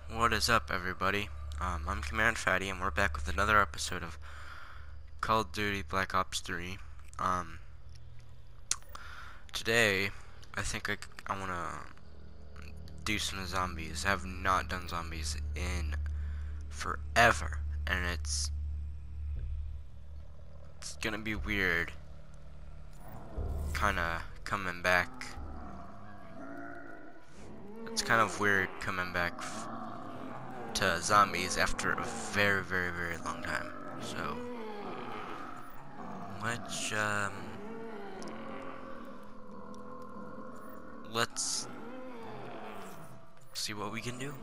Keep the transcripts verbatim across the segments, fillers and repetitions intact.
What is up, everybody? Um, I'm Command Fatty, and we're back with another episode of Call of Duty Black Ops three. Um, today, I think I, I want to do some zombies. I have not done zombies in forever, and it's it's gonna be weird, kind of coming back. It's kind of weird coming back f to zombies after a very, very, very long time. So, let's um. Let's see what we can do.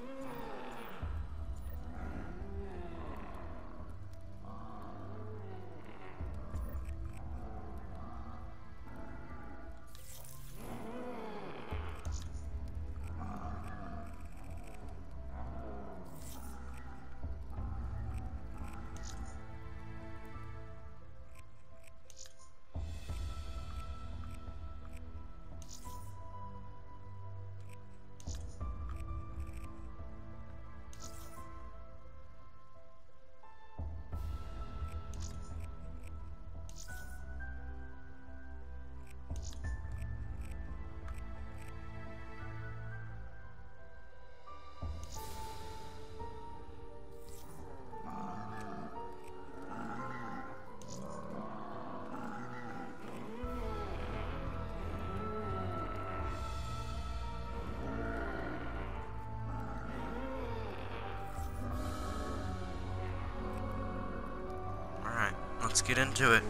Alright, let's get into it.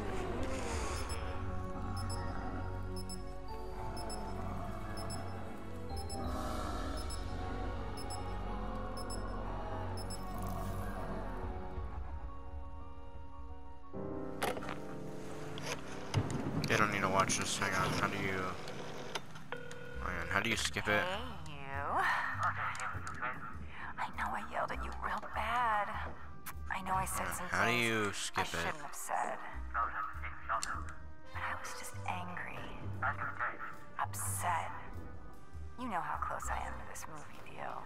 I don't need to watch this. Hang on. How do you... Hang on. How do you skip it? Hey, you. I know I yelled at you real bad. I know I said some How do things you I skip it? shouldn't have said. But I was just angry. Upset. You know how close I am to this movie deal.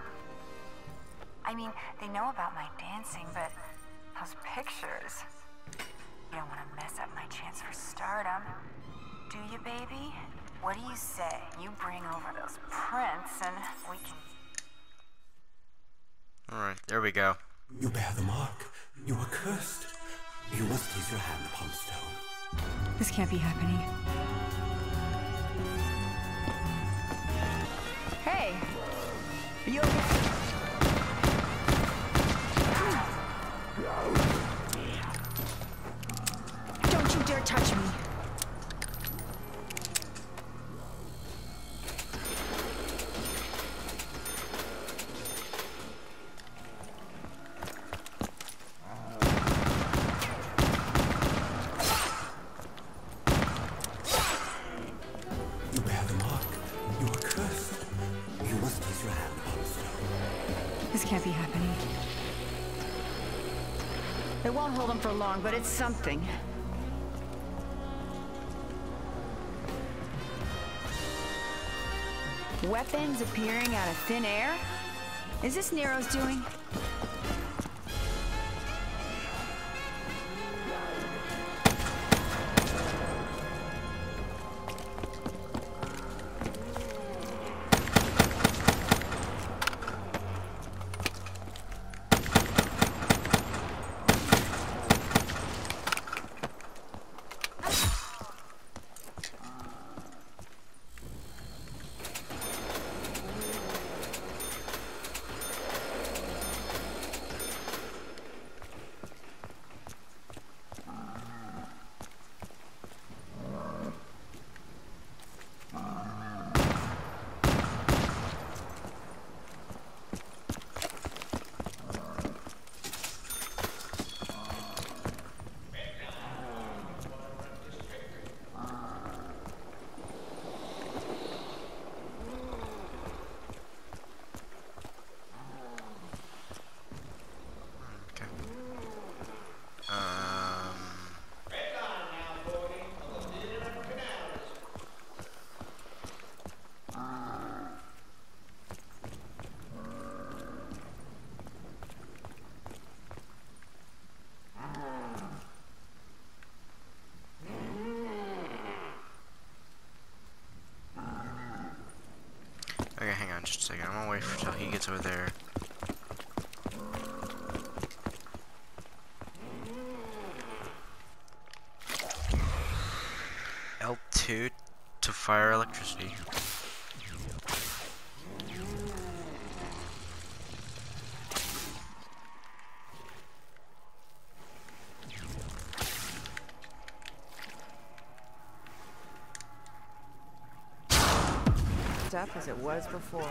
I mean, they know about my dancing, but those pictures... You don't want to mess up my chance for stardom. Do you, baby? What do you say? You bring over those prints and we can... Alright, there we go. You bear the mark. You are cursed. You must place your hand upon the stone. This can't be happening. Hey! Are you okay? Don't you dare touch me! You bear the mark. You are cursed. You must place your hand upon the stone. This can't be happening. It won't hold him for long, but it's something. Weapons appearing out of thin air? Is this Nero's doing? Okay, hang on just a second. I'm gonna wait until he gets over there. L two to fire electricity. Tough as it was before.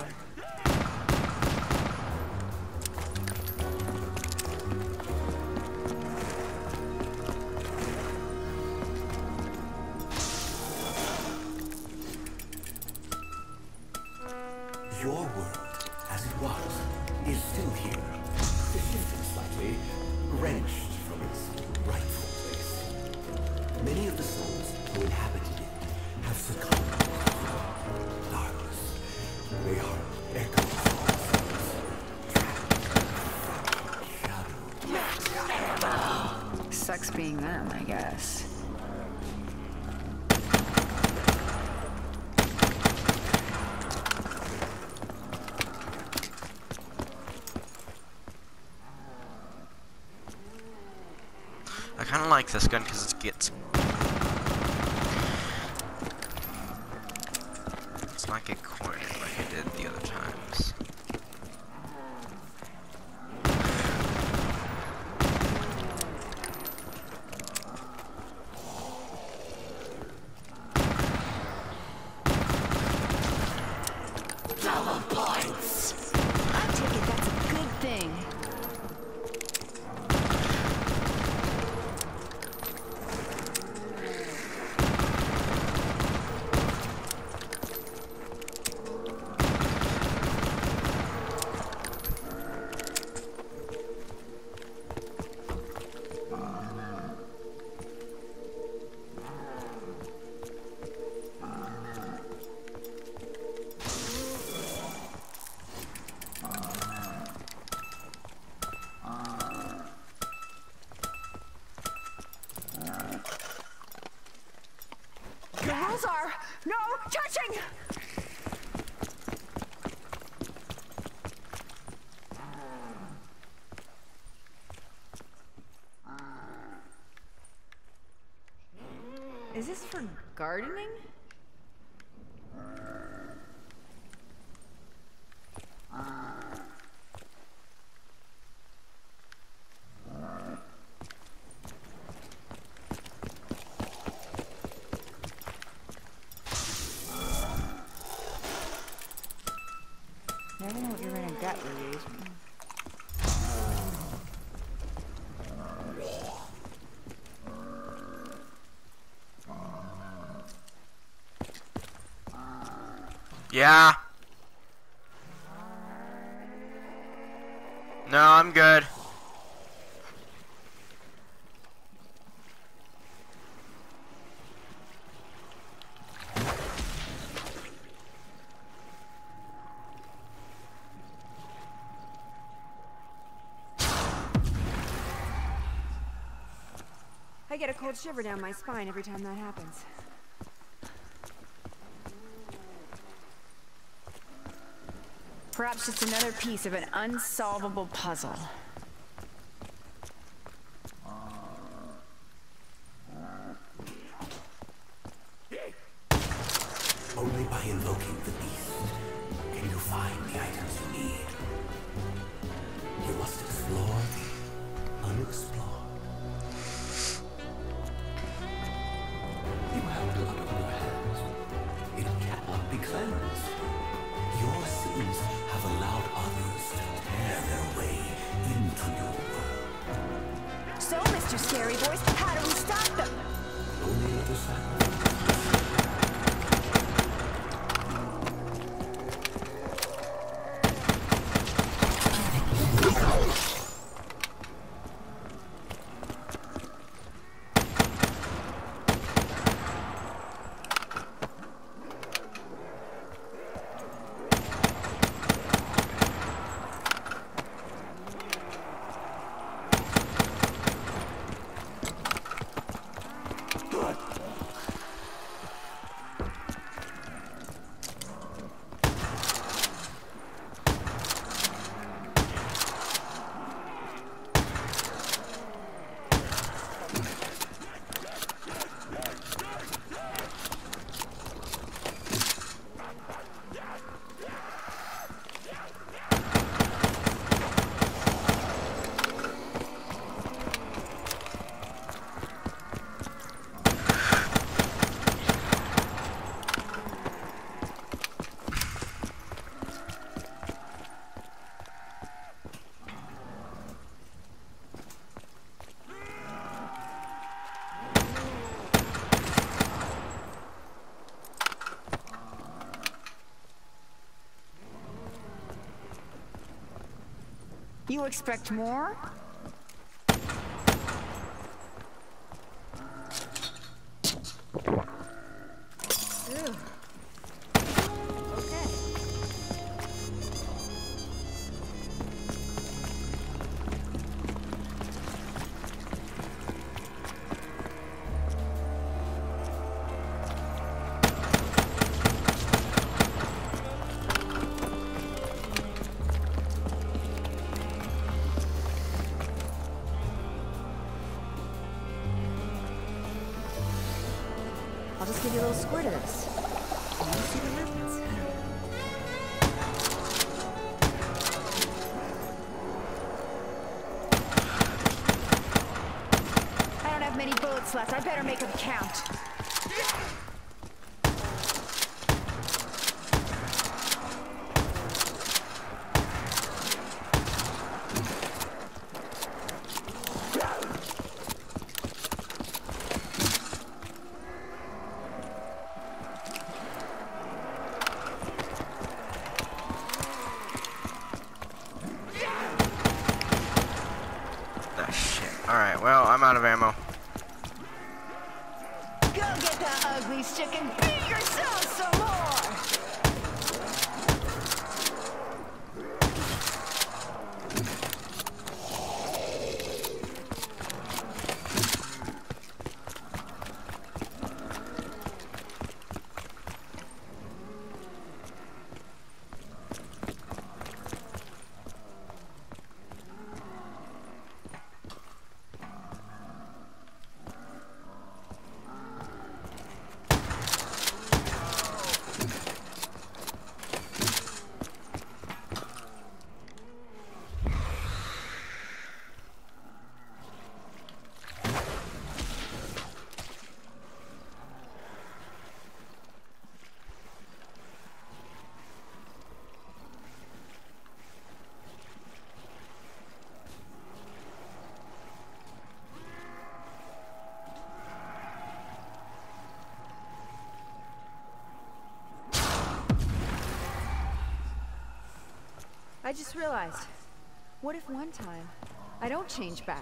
Your world, as it was, is still here. Shifted slightly, wrenched from its rightful place. Many of the souls who inhabited it have succumbed to darkness. They are echoes of shadow. Sucks being them, I guess. I kind of like this gun because it gets. It's not get cornered like it did the other times. Double points. I take it that's a good thing. The rules are no touching! Is this for gardening? Never know what you're gonna get with these. Yeah. No, I'm good. I get a cold shiver down my spine every time that happens. Perhaps just another piece of an unsolvable puzzle. Only by invoking the beast can you find the items you need. You must explore the unexplored. You have blood on your hands. It cannot be cleansed. Your sins have allowed others to tear their way into your world. So, Mister Scary Voice, how do we stop them? Only another sacrifice. You expect more? Ew. Okay. I'll just give you a little squirt of this. And we'll see what happens. I don't have many bullets left. I better make them count. Alright, well, I'm out of ammo. Go get that ugly stick and beat yourself some more! I just realized, what if one time I don't change back?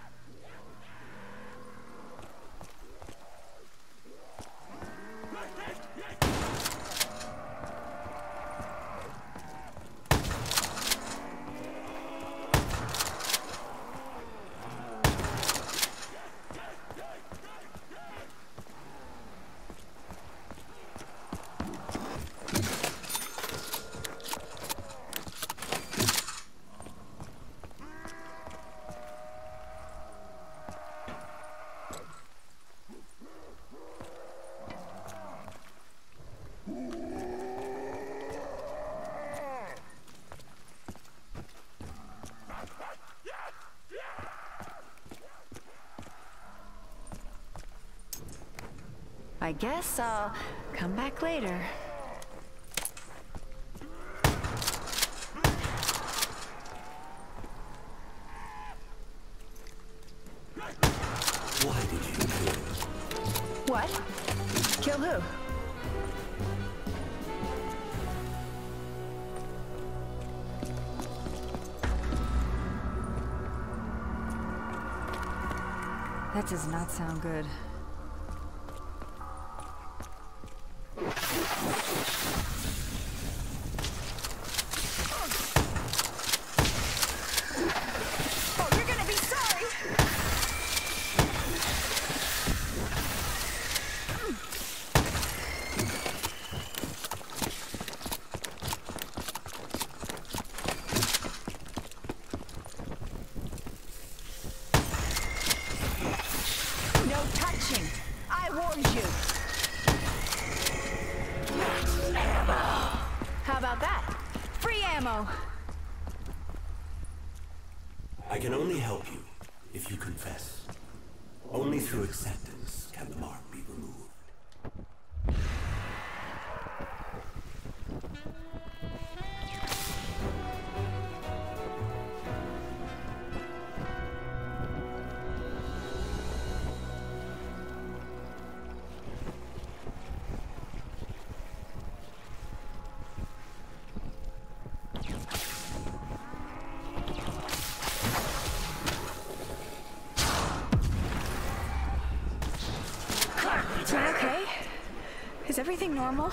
I guess I'll come back later. Why did you kill? What? Kill who? That does not sound good. Oh, you're gonna be sorry! No touching! I warned you! How about that? Free ammo! I can only help you if you confess. Only through acceptance can the mark be removed. Is everything normal?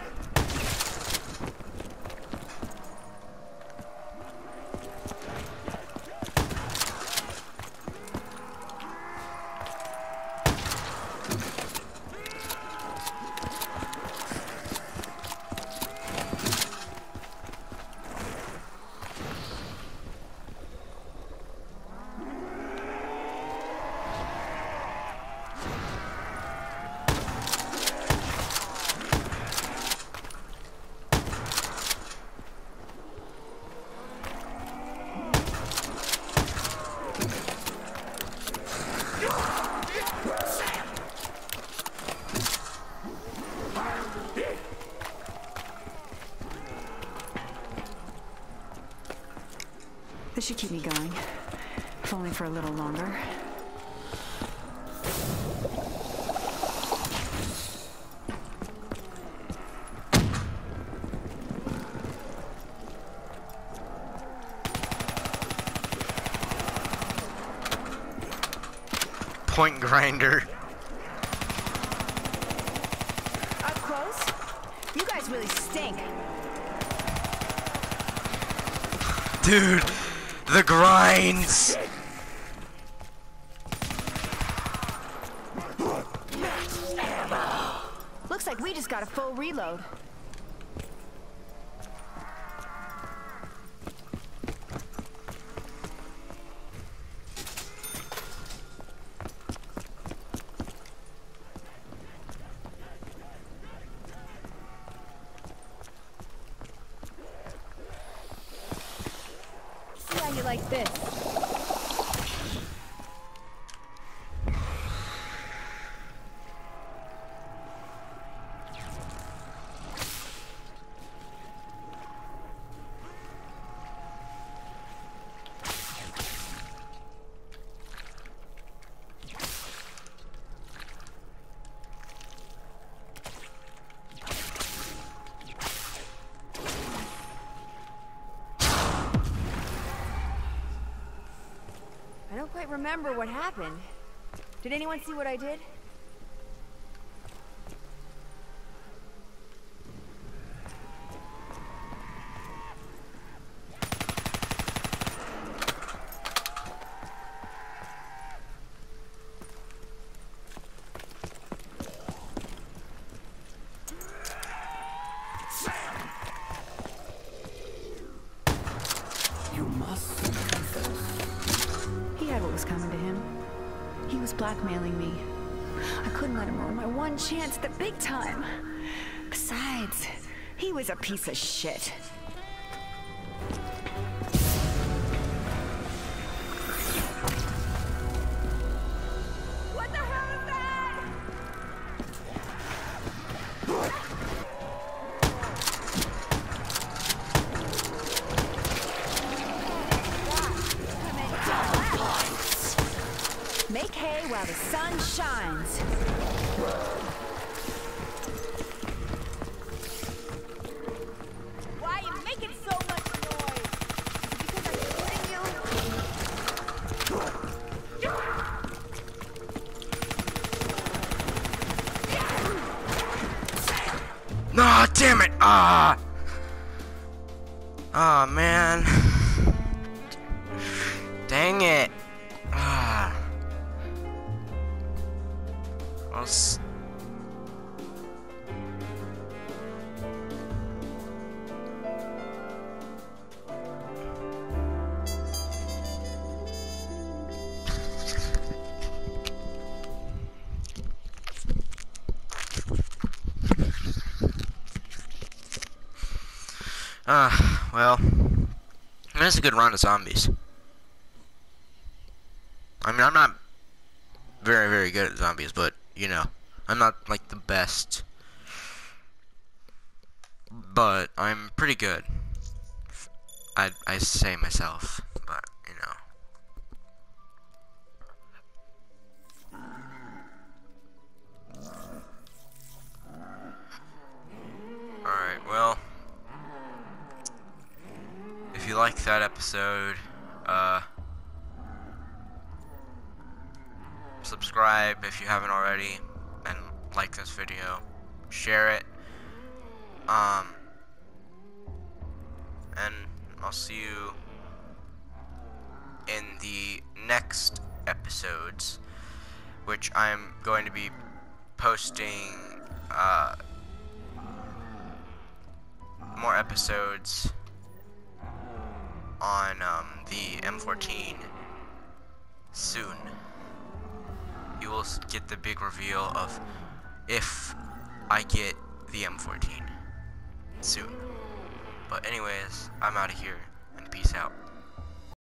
This should keep me going, if only for a little longer. Point grinder. Up close? You guys really stink. Dude, the grinds. Looks like we just got a full reload. See how you like this. I don't quite remember what happened. Did anyone see what I did? You must confess. He had what was coming to him. He was blackmailing me. I couldn't let him ruin my one chance at the big time. Besides, he was a piece of shit. What the hell is that? Make hay while the sun shines. Why are you making so much noise? Is it because I'm shooting you? Nah, damn it! Ah! Ah, man. Dang it. Ah. I'll s- Ah, well, that's a good round of zombies. I mean, I'm not very, very good at zombies, but, you know, I'm not, like, the best. But I'm pretty good. I, I say myself, but, you know. Alright, well, if you liked that episode, uh, subscribe if you haven't already, and like this video. share it. Um, and I'll see you in the next episodes, which I'm going to be posting uh, more episodes on um, the M fourteen soon. You will get the big reveal of if I get the M fourteen soon. But anyways, I'm out of here, and peace out.